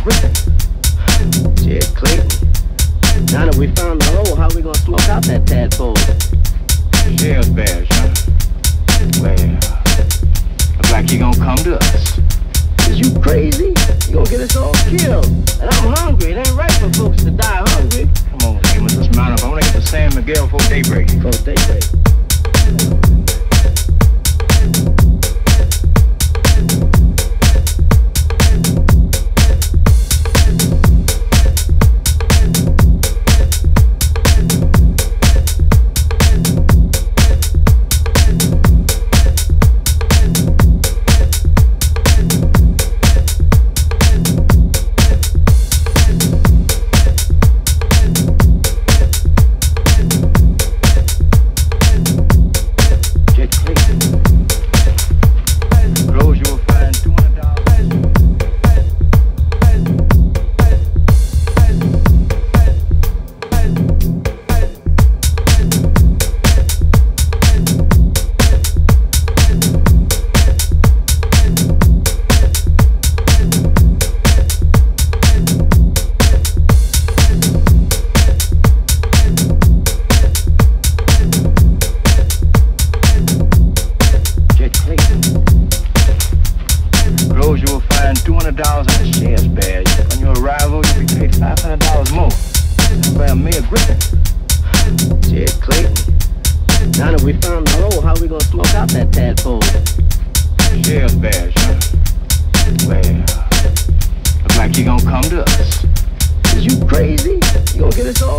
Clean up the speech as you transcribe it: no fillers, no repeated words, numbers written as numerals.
Griffin. Jed Clayton. Now that we found the hole, how we gonna smoke out that tadpole? Sheriff's badge, huh? Well, looks like he gonna come to us. Is you crazy? You gonna get us all killed. And I'm hungry. It ain't right for folks to die hungry. Come on, Amos, let's mount up. I wanna get to San Miguel before daybreak. Before daybreak. Is you crazy? You gonna get us all